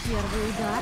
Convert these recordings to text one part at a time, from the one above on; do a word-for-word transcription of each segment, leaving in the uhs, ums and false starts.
Первый удар.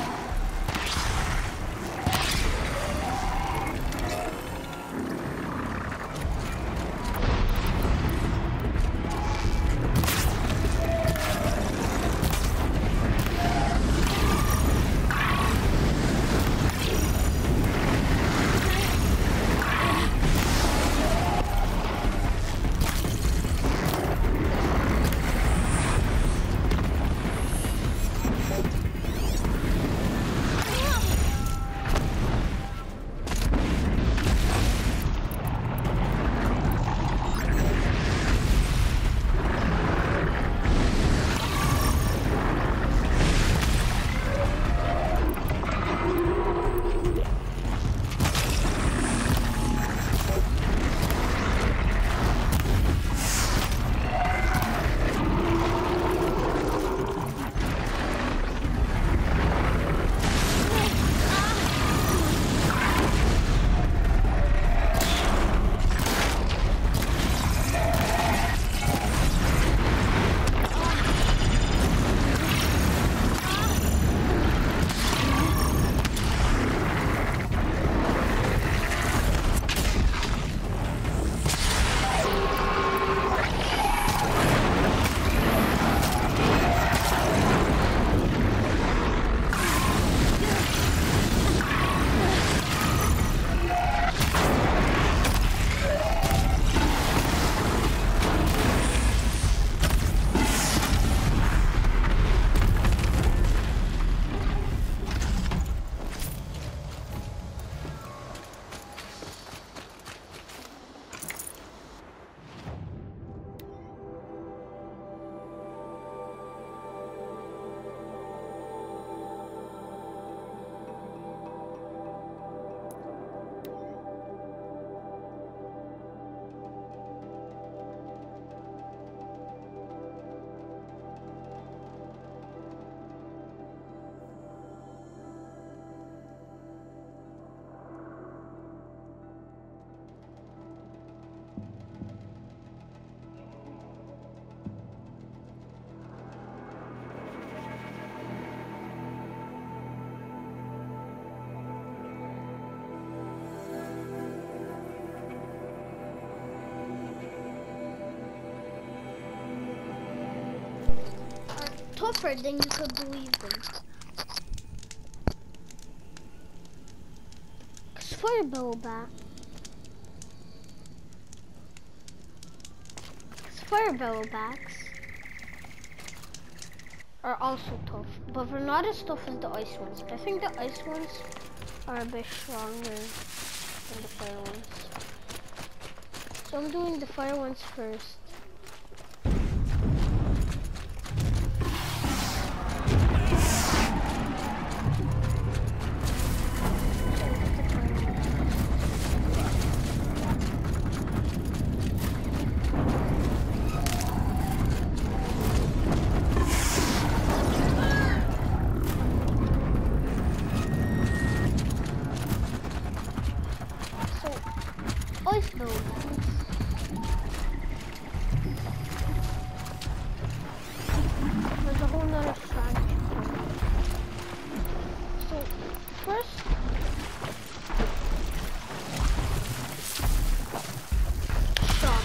Tougher than you could believe them. Cause fire back. Cause fire backs are also tough, but they're not as tough as the ice ones. I think the ice ones are a bit stronger than the fire ones. So I'm doing the fire ones first. Ice bowls. There's a whole nother strategy. So first, shock.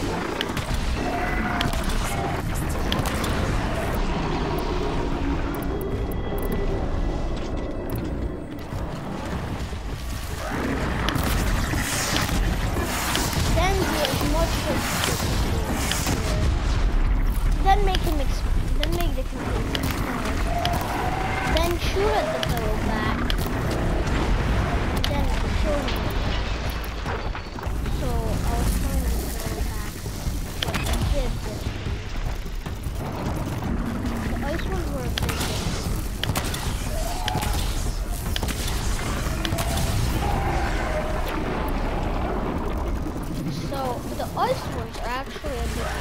Then make him exp then make the computer explode. Then shoot at the fellow back. Then kill him. So I was trying to fellow back. But I did this. The ice ones were a big hit. So the ice ones are actually a bit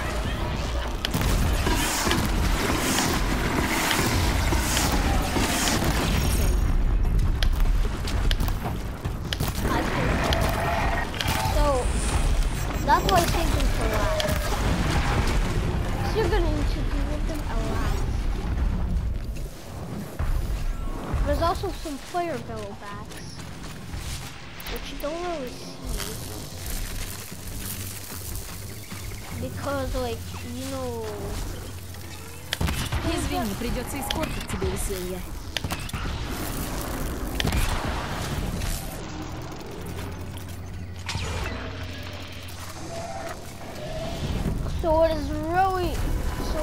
I think some fire bellow bats, which you don't really see. Because, like, you know... Извини, придется испортить тебе веселье. So it is really... So...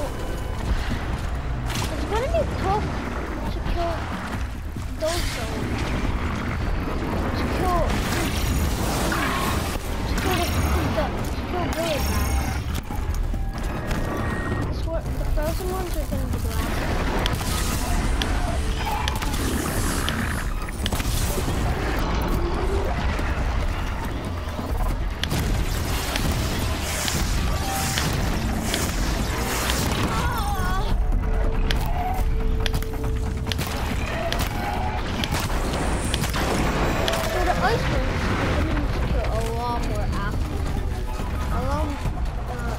It's gonna be tough to kill those though. To kill... To kill the... the to kill Billy Bats. The frozen ones are going to be the last. So the ice ones are going to kill a lot more after. A lot, uh,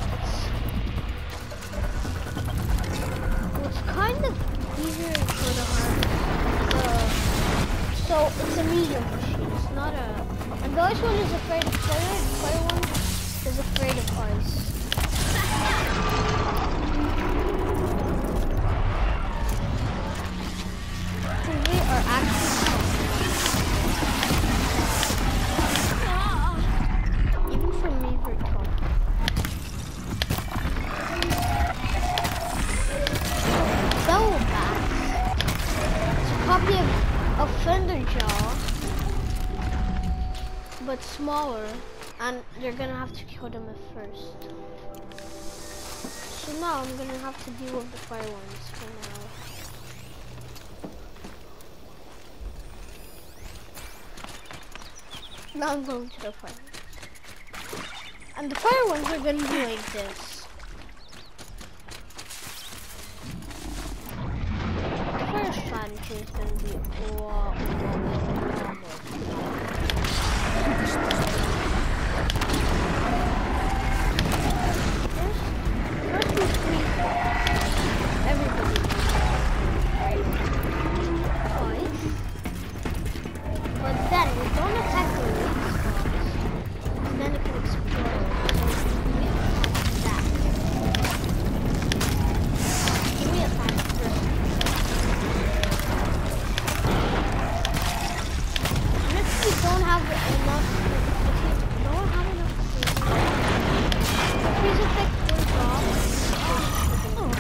it's kind of easier for the hard. Uh, so it's a medium machine. It's not a. And the ice one is afraid of fire. The fire one is afraid of ice. So they are actually tough. Even for me, they're tough. Bellow bats. It's a copy of a fender jaw, but smaller, and you're gonna have to kill them at first. So now I'm gonna have to deal with the fire ones for now. Now I'm going to the fire ones. And the fire ones are gonna be like this. Strategy is going to be a lot, lot, lot more. First, first we squeeze everybody twice, but then we don't attack the weak spots, and then it can explode. So we attack that. We attack first. You don't have enough. If you don't have enough food, freeze effect will drop. Oh.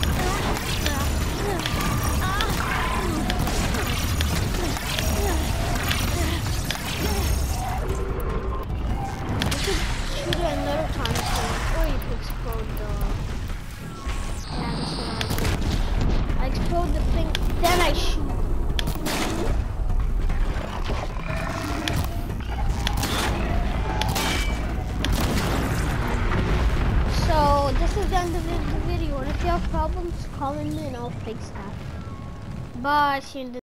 You could shoot it another time, or you could explode the. Yeah, that's what I do. I explode the thing, then I shoot. So this is the end of the video, and if you have problems, call me and I'll fix that. Bye. See you in the